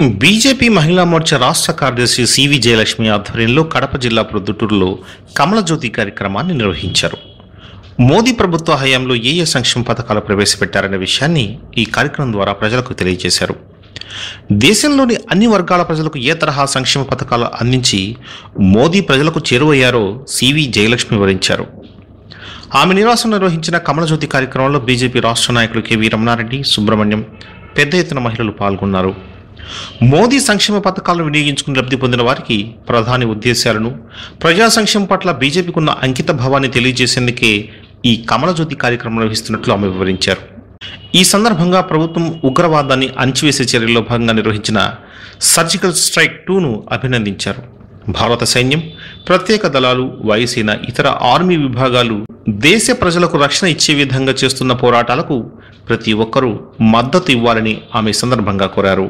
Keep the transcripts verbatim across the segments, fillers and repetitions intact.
BJP మహిళా మోర్చా రాష్ట్ర కార్యదర్శి సివి జయలక్ష్మి ఆధ్వర్యంలో కడప జిల్లా ప్రొద్దుటూరులో కమలజ్యోతి కార్యక్రమాన్ని నిర్వహించారు. మోదీ ప్రభుత్వ హయాంలో ఏ ఏ సంక్షేమ పథకాలు ప్రవేశపెట్టారనే విషయాన్ని ఈ కార్యక్రమం ద్వారా ప్రజలకు తెలియజేశారు. దేశంలోని అన్ని వర్గాల ప్రజలకు ఏ తరహా సంక్షేమ పథకాలు అందించి మోదీ ప్రజలకు చేరువయ్యారో సివి జయలక్ష్మి వివరించారు. ఆమె నివాసం నిర్వహించిన కమలజ్యోతి కార్యక్రమంలో బీజేపీ రాష్ట్ర నాయకులు కెవి రమణారెడ్డి, సుబ్రహ్మణ్యం పెద్ద ఎత్తున మహిళలు పాల్గొన్నారు. మోదీ సంక్షేమ పథకాలను వినియోగించుకుని లబ్ధి పొందిన వారికి ప్రధాని ఉద్దేశాలను, ప్రజా సంక్షేమం పట్ల బీజేపీకి ఉన్న అంకిత భావాన్ని తెలియజేసేందుకే ఈ కమలజ్యోతి కార్యక్రమం నిర్వహిస్తున్నట్లు ఆమె వివరించారు. ఈ సందర్భంగా ప్రభుత్వం ఉగ్రవాదాన్ని అణచివేసే చర్యల్లో భాగంగా నిర్వహించిన సర్జికల్ స్ట్రైక్ టూను అభినందించారు. భారత సైన్యం, ప్రత్యేక దళాలు, వాయుసేన, ఇతర ఆర్మీ విభాగాలు దేశ ప్రజలకు రక్షణ ఇచ్చే విధంగా చేస్తున్న పోరాటాలకు ప్రతి ఒక్కరూ మద్దతు ఇవ్వాలని ఆమె సందర్భంగా కోరారు.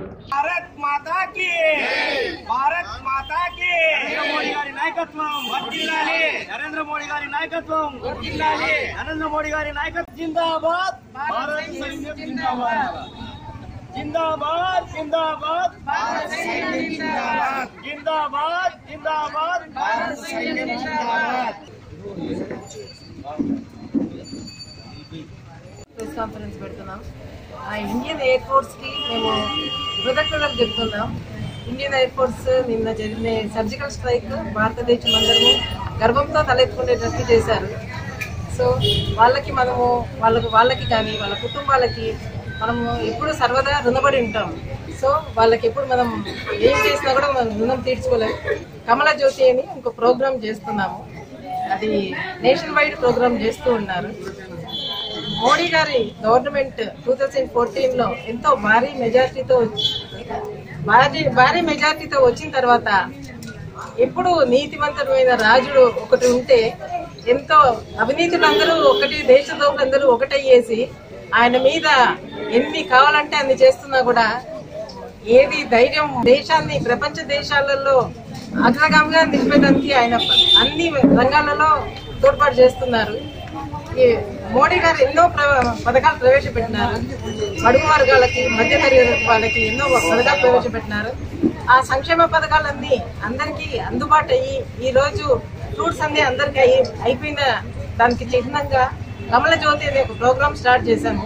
నరేంద్ర మోడీ గారి నాయకత్వం నరేంద్ర మోడీ గారి నాయకత్వం జిందాబాద్ భారత్ సైన్యం జిందాబాద్ జిందాబాద్ జిందాబాద్ భారత్ సైన్యం జిందాబాద్ జిందాబాద్ జిందాబాద్ భారత్ సైన్యం జిందాబాద్. ప్రెస్ కాన్ఫరెన్స్ పెడుతున్నాం. ఆ ఇండియన్ ఎయిర్ ఫోర్స్ కి మేము కృతజ్ఞతలు చెప్తున్నాం. ఇండియన్ ఎయిర్ ఫోర్స్ నిన్న జరిగిన సర్జికల్ స్ట్రైక్ భారతదేశం అందరూ గర్వంతో తలెత్తుకునేటట్టు చేశారు. సో వాళ్ళకి మనము వాళ్ళకు వాళ్ళకి కానీ వాళ్ళ కుటుంబాలకి మనము ఎప్పుడు సర్వదా రుణపడి ఉంటాం. సో వాళ్ళకి ఎప్పుడు మనం ఏం చేసినా కూడా మనం రుణం తీర్చుకోలేము. కమలజ్యోతి అని ఇంకో ప్రోగ్రామ్ చేస్తున్నాము. అది నేషన్ వైడ్ ప్రోగ్రామ్ చేస్తూ ఉన్నారు. మోడీ గారి గవర్నమెంట్ టూ థౌజండ్ ఫోర్టీన్ లో ఎంతో భారీ మెజార్టీతో భారీ భారీ మెజార్టీతో వచ్చిన తర్వాత ఎప్పుడు నీతివంతమైన రాజుడు ఒకటి ఉంటే ఎంతో అవినీతులందరూ ఒకటి, దేశదోగులందరూ ఒకటయ్యేసి ఆయన మీద ఎన్ని కావాలంటే అన్ని చేస్తున్నా కూడా ఏది ధైర్యం దేశాన్ని ప్రపంచ దేశాలలో అగ్రగామిగా నిలిపేదానికి ఆయన అన్ని రంగాలలో తోడ్పాటు చేస్తున్నారు. మోడీ గారు ఎన్నో పథకాలు ప్రవేశపెట్టినారు. బడుగు వర్గాలకి, మధ్యతరగతి వాళ్ళకి ఎన్నో పథకాలు ప్రవేశపెట్టినారు. ఆ సంక్షేమ పథకాలన్నీ అందరికీ అందుబాటు అయ్యి ఈ రోజు ఫ్రూట్స్ అన్ని అందరికీ అయ్యి అయిపోయిన దానికి చిహ్నంగా కమలజ్యోతి అనే ఒక ప్రోగ్రామ్ స్టార్ట్ చేశాము.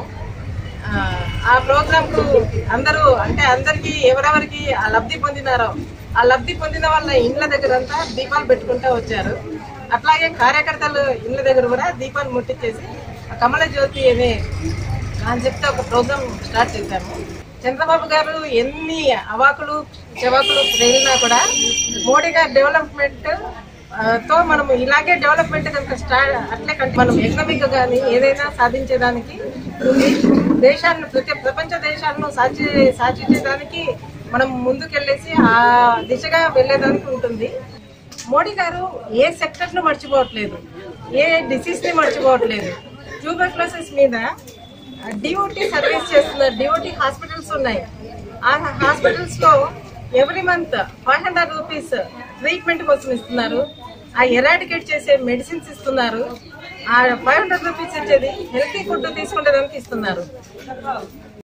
ఆ ప్రోగ్రామ్ కు అందరూ అంటే అందరికి ఎవరెవరికి ఆ లబ్ధి పొందినారో ఆ లబ్ధి పొందిన వాళ్ళ ఇండ్ల దగ్గర అంతా దీపాలు పెట్టుకుంటూ వచ్చారు. అట్లాగే కార్యకర్తలు ఇళ్ళ దగ్గర కూడా దీపాలు ముట్టించేసి కమలజ్యోతి అనే కాన్సెప్ట్ ఒక ప్రోగ్రామ్ స్టార్ట్ చేశాము. చంద్రబాబు గారు ఎన్ని అవాకులు చెవాకులు వెళ్ళినా కూడా మోడీ గారి డెవలప్మెంట్ తో మనం ఇలాగే డెవలప్మెంట్ కనుక స్టార్ట్ అట్లే కంటే మనం ఎకనామిక్ కానీ ఏదైనా సాధించేదానికి దేశాన్ని ప్రతి ప్రపంచ దేశాలను సాధి సాధించేదానికి మనం ముందుకెళ్ళేసి ఆ దిశగా వెళ్ళేదానికి ఉంటుంది. మోడీ గారు ఏ సెక్టర్ ను మర్చిపోవట్లేదు, ఏ డిసీజ్ ని మర్చిపోవట్లేదు. ట్యూబర్క్లోసిస్ మీద డిఓటీ సర్వీస్ చేస్తున్నారు. డిఓటీ హాస్పిటల్స్ ఉన్నాయి. ఆ హాస్పిటల్స్ లో every month five hundred rupees treatment కోసం ఇస్తున్నారు. ఆ ఎరాడికేట్ చేసే మెడిసిన్స్ ఇస్తున్నారు. ఆ ఫైవ్ హండ్రెడ్ రూపీస్ ఇచ్చేది హెల్తీ ఫుడ్ తీసుకునేదానికి ఇస్తున్నారు.